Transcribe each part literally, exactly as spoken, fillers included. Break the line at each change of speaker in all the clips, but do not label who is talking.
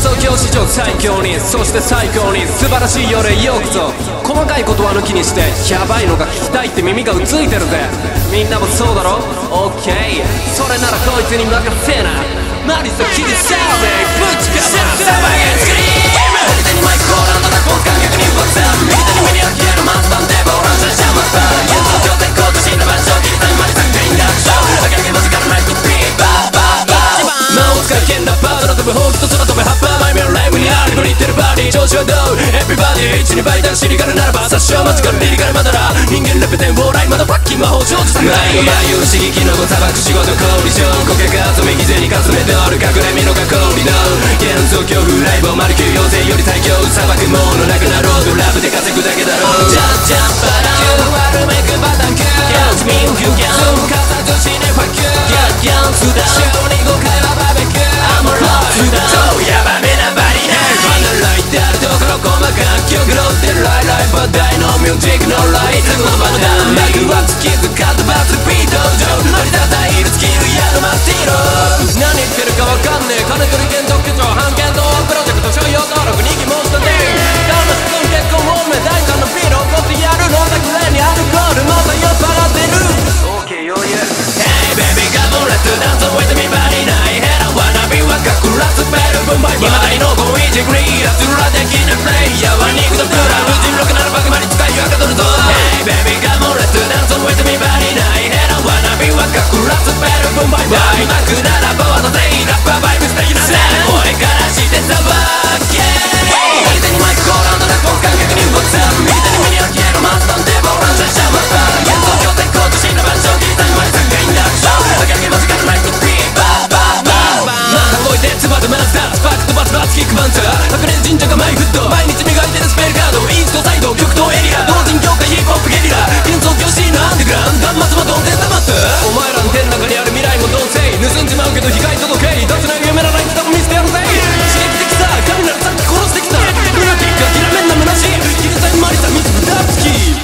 奏教史上最強に、そして最高に素晴らしい夜へようこそ。細かいことは抜きにしてヤバいのが聞きたいって耳がうついてるぜ。みんなもそうだろ？オッケー、それならこいつに任せな。マリソキリサーベイぶちかませサバゲンスクリーム。右手にマイクコーランドラコン観客にボツアップ、右手にメディア消えるマスバンデボーランシャシャマスバー演奏協定コード死んだ場所切りたいまで全員楽勝明け上げマジカルナイトピーバーバーバー魔を使い剣だパートナー飛ぶほうきと空飛ぶ葉っぱマイメロライブにありぶりってるバディ調子はどう？エビバディ一に倍だシリカルならば殺傷マジカルリリカルまだら人間レペテンウォーライまだファッキン魔法少女侍が迷う刺激のご砂漠仕事氷上コケが集めギゼにかすめておる隠れ身の囲みの幻想恐怖ライブをマルキュー妖精より最強砂漠ものなくなろうとラブで稼ぐだけだろうジャンジャンバラン悪めくバタンキューキャッチミンキューキャンそうかさ女子ねファッキューギャッギャンスダウン週にごかいはバーベキューアモロースダウン超ヤバめなバリナイファンのライターところ細かく曲ロってるライライバー大のミュージックのライト言葉の弾幕は突きつかってバズビート上乗りたたいるスキルやるマスティロ何言ってるかわかんねえ金取り剣特許庁判権とプロジェクト商用登録に疑問したねガンマス君結婚多め大胆なビール怒ってやる飲んだくれにアルコールまた酔っ払ってる OK 余裕 Hey baby come on let's dance with me body night Head on wanna be 若くラスペルブンバイバイ今だにのごいじグリーラスラ的なプレイヤーは肉とプラ無人ロケならバカまに使い分かとるぞ Hey baby come on let's dance with me body night Head on wanna be 若くラスペルブンバイバイマクならばわざぜいラッパーバイブス的なセン俺からしてさばけ右手にマイクコーランドラコン感覚に What's up 右手にミニア消えるマスタンデボーランシャシャマスバー演奏協定コード死んだ場所切りたいまで全員楽勝明け上げマジカルナイトピーバーバーバーまた動いてつばとマスタースパークとバツバツキックパンチャー隠れる神社がマイフット毎日磨いてるスペルカードイーストサイド極東エリア同人業界ヒップホップゲリラ幻想教師のアンデグラウンド断末も同点黙ってお前らの手の中にある未来も同性盗んじまうけど被害届け脱な夢なライブでも見せてやるぜ刺激的さ神ならさっき殺してきたルナティック諦めんな虚しいヒルタイムマリサミスブダツキ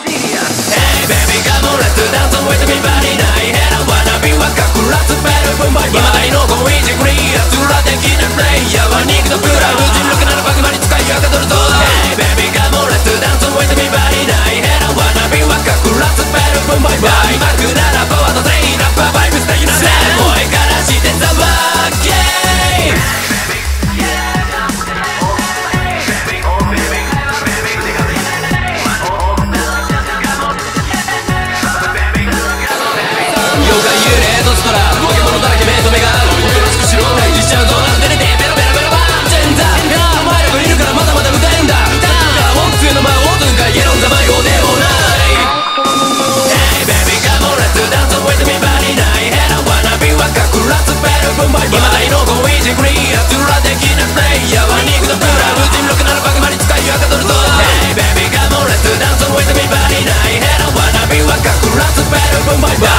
Hey baby come on let's dance with me body night Head on wanna be 若くラスペルブンバイバイ今だにのごいじグリーラスラ的なプレイヤーは肉とプラ無人ロケならバカまに使い分かとるぞ Hey baby come on let's dance with me body night Head on wanna be 若くラスペルブンバイバイマクならばわざぜいラッパーバイブス的なセン声からしてさばけ妖怪幽霊とストラ化け物だらけ目と目が合うおとなしくしろ退治しちゃうぞ照れてベロベロベロバーンジェンダーお前らといるからまだまだ歌えんだターン文句の魔王とかイエローザマイオでもない Hey baby come on let's dance with me body night Head on wanna be 若くラスペルブンバイバイ今だにのごいじグリーラスラ的なプレイヤーは肉とプラ無人ロケならバカまに使い分かとるぞ Hey baby come on let's dance with me body night Head on wanna be 若くラスペルブンバイバイ